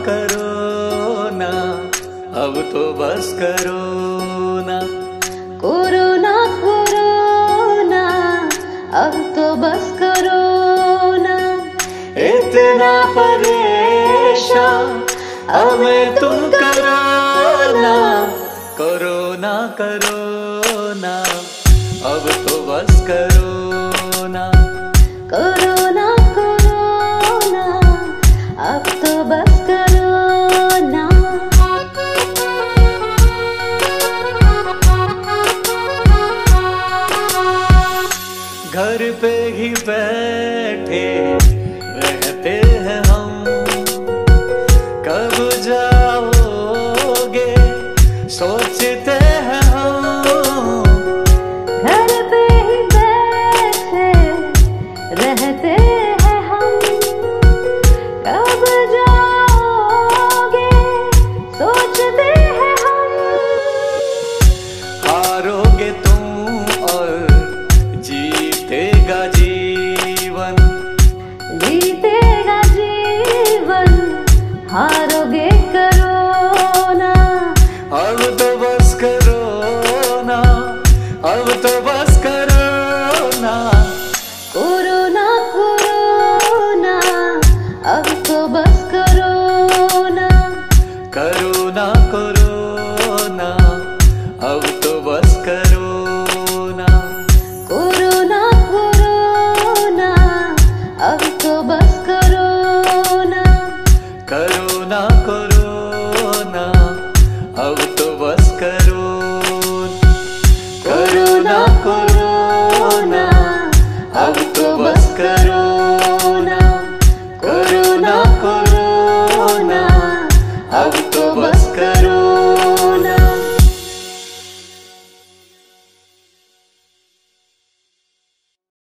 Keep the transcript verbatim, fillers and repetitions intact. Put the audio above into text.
करो ना, अब तो बस करो ना। कोरोना कोरोना अब तो बस करो ना। इतना परेशान हमें तुम करो ना, कोरोना करो ना, अब तो बस करो ना। कोरोना कोरोना अब तो बस करो ना। घर पे ही बैठे रहते हैं हम, कब जाओगे सोचते हैं हम। घर पे ही बैठे रहते हैं हम, कब जाओगे सोचते हैं हम। हारोगे तुम और जीतेगा जीवन, जीतेगा जीवन, हारोगे करोना। अब तो बस करो ना, अब तो बस करो ना। कोरोना कोरोना अब तो बस करो ना। करोना कोरोना अब तो बस करो ना। कोरोना कोरोना अब तो बस करो ना। करोना कोरोना अब तो बस करो। कोरोना कोरोना अब